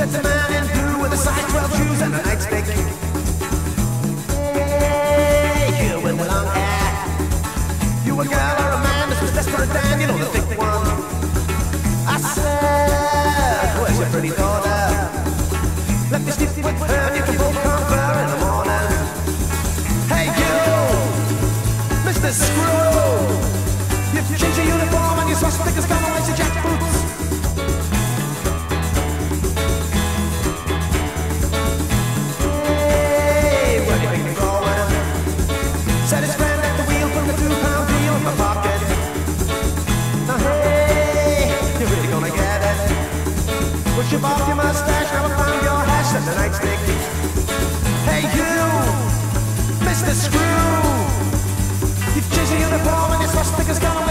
said the man in blue with the size 12 shoes and the nightstick. Hey, you with the long hair. You a girl or a man, this was desperate Dan, you know the thick one. I said, where's your pretty daughter? Let me sleep with her and you can both confer in the morning. Hey you, Mr. Screw, you've changed your uniform and your swastikas come away to jackboots. Hey, where do you think you're going? Said his friend at the wheel, put the £2 deal in my pocket. Now hey, you're really gonna get it. Push your off your mustache, now I found your hash and the nightstick. Hey you, Mr. Screw, you've changed your uniform and your swastikas gone